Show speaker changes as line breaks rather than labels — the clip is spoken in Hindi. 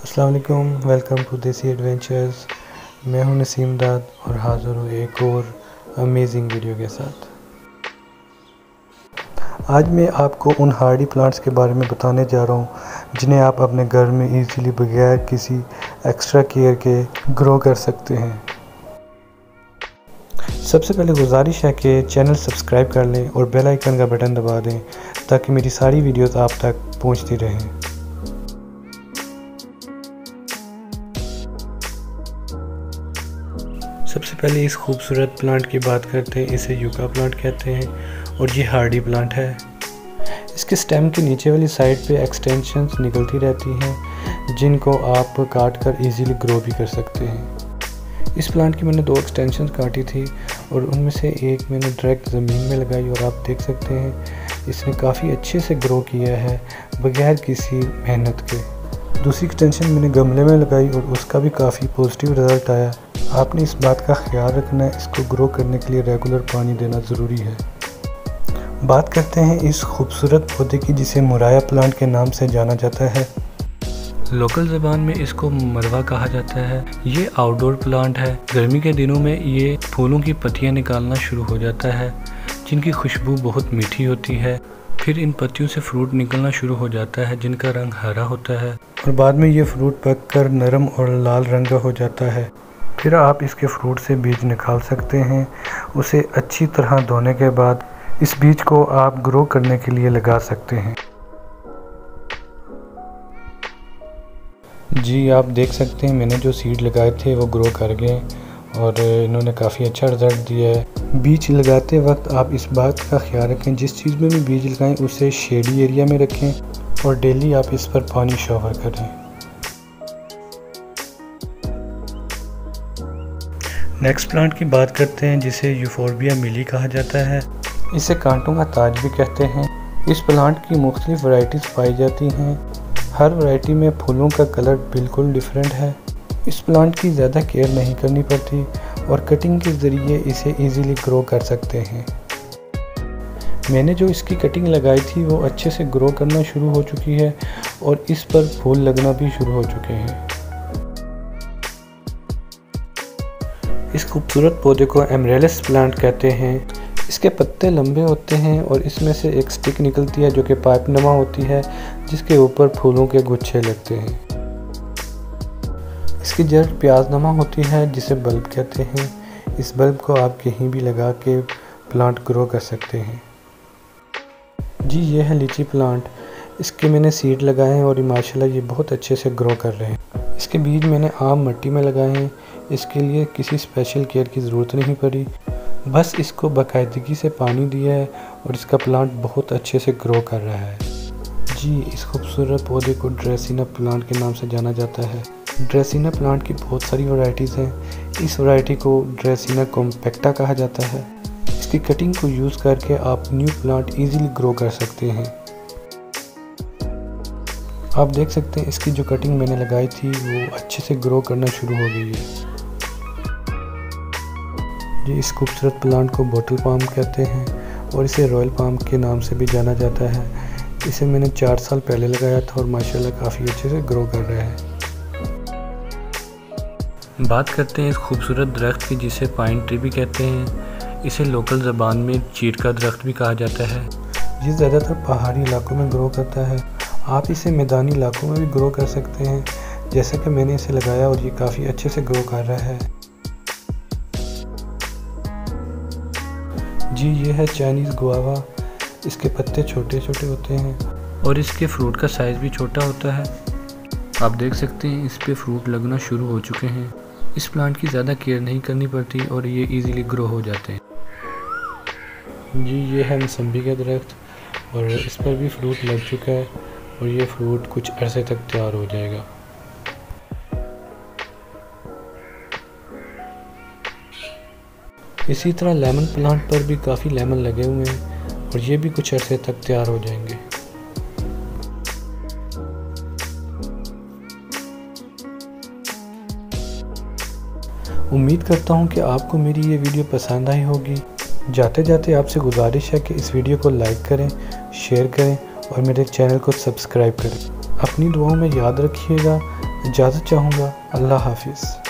अस्सलाम वालेकुम, वेलकम टू देसी एडवेंचर्स। मैं हूं नसीम दाद और हाज़िर हूं एक और अमेजिंग वीडियो के साथ। आज मैं आपको उन हार्डी प्लांट्स के बारे में बताने जा रहा हूं जिन्हें आप अपने घर में इजीली बगैर किसी एक्स्ट्रा केयर के ग्रो कर सकते हैं। सबसे पहले गुजारिश है कि चैनल सब्सक्राइब कर लें और बेल आइकन का बटन दबा दें ताकि मेरी सारी वीडियोस आप तक पहुंचती रहें। सबसे पहले इस खूबसूरत प्लांट की बात करते हैं। इसे यूका प्लांट कहते हैं और ये हार्डी प्लांट है। इसके स्टेम के नीचे वाली साइड पे एक्सटेंशंस निकलती रहती हैं जिनको आप काट कर इजीली ग्रो भी कर सकते हैं। इस प्लांट की मैंने 2 एक्सटेंशंस काटी थी और उनमें से एक मैंने डायरेक्ट ज़मीन में लगाई और आप देख सकते हैं इसने काफ़ी अच्छे से ग्रो किया है बगैर किसी मेहनत के। दूसरी एक्सटेंशन मैंने गमले में लगाई और उसका भी काफ़ी पॉजिटिव रिज़ल्ट आया। आपने इस बात का ख्याल रखना है, इसको ग्रो करने के लिए रेगुलर पानी देना ज़रूरी है। बात करते हैं इस खूबसूरत पौधे की जिसे मुराया प्लांट के नाम से जाना जाता है। लोकल ज़बान में इसको मरवा कहा जाता है। ये आउटडोर प्लांट है। गर्मी के दिनों में ये फूलों की पत्तियां निकालना शुरू हो जाता है जिनकी खुशबू बहुत मीठी होती है। फिर इन पत्तियों से फ्रूट निकलना शुरू हो जाता है जिनका रंग हरा होता है और बाद में ये फ्रूट पककर नरम और लाल रंग का हो जाता है। फिर आप इसके फ्रूट से बीज निकाल सकते हैं। उसे अच्छी तरह धोने के बाद इस बीज को आप ग्रो करने के लिए लगा सकते हैं। जी आप देख सकते हैं मैंने जो सीड लगाए थे वो ग्रो कर गए और इन्होंने काफ़ी अच्छा रिज़ल्ट दिया है। बीज लगाते वक्त आप इस बात का ख्याल रखें जिस चीज़ में भी बीज लगाएं उसे शेडी एरिया में रखें और डेली आप इस पर पानी शॉवर करें। नेक्स्ट प्लांट की बात करते हैं जिसे यूफोर्बिया मिली कहा जाता है। इसे कांटों का ताज भी कहते हैं। इस प्लांट की मुख्तलिफ वैरायटीज़ पाई जाती हैं। हर वैरायटी में फूलों का कलर बिल्कुल डिफरेंट है। इस प्लांट की ज़्यादा केयर नहीं करनी पड़ती और कटिंग के ज़रिए इसे इजीली ग्रो कर सकते हैं। मैंने जो इसकी कटिंग लगाई थी वो अच्छे से ग्रो करना शुरू हो चुकी है और इस पर फूल लगना भी शुरू हो चुके हैं। इस खूबसूरत पौधे को एमरेलिस प्लांट कहते हैं। इसके पत्ते लंबे होते हैं और इसमें से एक स्टिक निकलती है जो कि पाइप नुमा होती है जिसके ऊपर फूलों के गुच्छे लगते हैं। इसकी जड़ प्याज नुमा होती है जिसे बल्ब कहते हैं। इस बल्ब को आप कहीं भी लगा के प्लांट ग्रो कर सकते हैं। जी ये है लीची प्लांट। इसके मैंने सीड लगाए हैं और माशाल्लाह ये बहुत अच्छे से ग्रो कर रहे हैं। इसके बीज मैंने आम मिट्टी में लगाए हैं। इसके लिए किसी स्पेशल केयर की ज़रूरत नहीं पड़ी, बस इसको बाकायदगी से पानी दिया है और इसका प्लांट बहुत अच्छे से ग्रो कर रहा है। जी इस खूबसूरत पौधे को ड्रेसिना प्लांट के नाम से जाना जाता है। ड्रेसिना प्लांट की बहुत सारी वैरायटीज़ हैं। इस वैरायटी को ड्रेसिना कॉम्पैक्टा कहा जाता है। इसकी कटिंग को यूज़ करके आप न्यू प्लांट ईजीली ग्रो कर सकते हैं। आप देख सकते हैं इसकी जो कटिंग मैंने लगाई थी वो अच्छे से ग्रो करना शुरू हो गई है। जी इस खूबसूरत प्लांट को बॉटल पाम कहते हैं और इसे रॉयल पाम के नाम से भी जाना जाता है। इसे मैंने 4 साल पहले लगाया था और माशाल्लाह काफ़ी अच्छे से ग्रो कर रहा है। बात करते हैं इस खूबसूरत दरख्त की जिसे पाइन ट्री भी कहते हैं। इसे लोकल ज़बान में चीड़ का दरख्त भी कहा जाता है। ये ज़्यादातर पहाड़ी इलाकों में ग्रो करता है। आप इसे मैदानी इलाकों में भी ग्रो कर सकते हैं जैसा कि मैंने इसे लगाया और ये काफ़ी अच्छे से ग्रो कर रहा है। जी ये है चाइनीज़ गुआवा। इसके पत्ते छोटे छोटे होते हैं और इसके फ्रूट का साइज़ भी छोटा होता है। आप देख सकते हैं इस पे फ्रूट लगना शुरू हो चुके हैं। इस प्लांट की ज़्यादा केयर नहीं करनी पड़ती और ये इजीली ग्रो हो जाते हैं। जी ये है मौसम्बी का दरख्त और इस पर भी फ्रूट लग चुका है और ये फ्रूट कुछ अरसे तक तैयार हो जाएगा। इसी तरह लेमन प्लांट पर भी काफ़ी लेमन लगे हुए हैं और ये भी कुछ अरसे तक तैयार हो जाएंगे। उम्मीद करता हूँ कि आपको मेरी ये वीडियो पसंद आई होगी। जाते जाते आपसे गुजारिश है कि इस वीडियो को लाइक करें, शेयर करें और मेरे चैनल को सब्सक्राइब करें। अपनी दुआओं में याद रखिएगा। इजाज़त चाहूँगा। अल्लाह हाफिज़।